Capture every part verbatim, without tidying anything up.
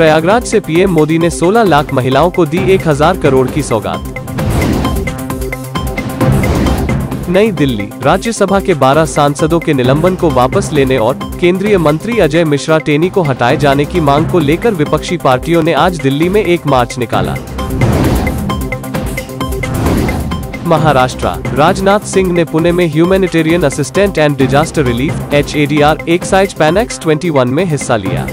प्रयागराज से पीएम मोदी ने सोलह लाख महिलाओं को दी एक हजार करोड़ की सौगात। नई दिल्ली, राज्यसभा के बारह सांसदों के निलंबन को वापस लेने और केंद्रीय मंत्री अजय मिश्रा टेनी को हटाए जाने की मांग को लेकर विपक्षी पार्टियों ने आज दिल्ली में एक मार्च निकाला। महाराष्ट्र, राजनाथ सिंह ने पुणे में humanitarian assistant and disaster relief H A D R exercise Panex इक्कीस में हिस्सा लिया।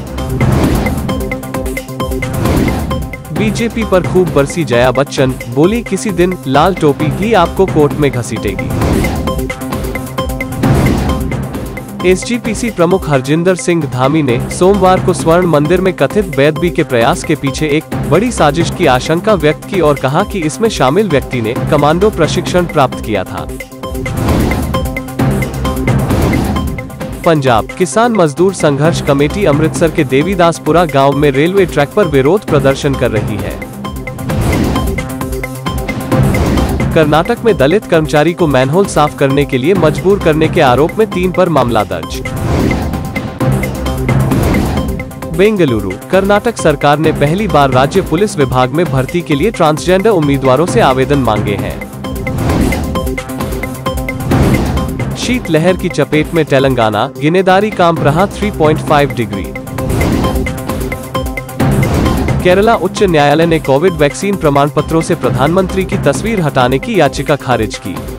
बीजेपी पर खूब बरसी जया बच्चन, बोली किसी दिन लाल टोपी ही आपको कोर्ट में घसीटेगी। एस जी पी सी प्रमुख हरजिंदर सिंह धामी ने सोमवार को स्वर्ण मंदिर में कथित बेदबी के प्रयास के पीछे एक बड़ी साजिश की आशंका व्यक्त की और कहा कि इसमें शामिल व्यक्ति ने कमांडो प्रशिक्षण प्राप्त किया था। पंजाब किसान मजदूर संघर्ष कमेटी अमृतसर के देवीदासपुरा गांव में रेलवे ट्रैक पर विरोध प्रदर्शन कर रही है। कर्नाटक में दलित कर्मचारी को मैनहोल साफ करने के लिए मजबूर करने के आरोप में तीन पर मामला दर्ज। बेंगलुरु, कर्नाटक सरकार ने पहली बार राज्य पुलिस विभाग में भर्ती के लिए ट्रांसजेंडर उम्मीदवारों से आवेदन मांगे हैं। शीतलहर की चपेट में तेलंगाना, गिनेदारी कांप रहा तीन पॉइंट पाँच डिग्री। केरला उच्च न्यायालय ने कोविड वैक्सीन प्रमाण पत्रों से प्रधानमंत्री की तस्वीर हटाने की याचिका खारिज की।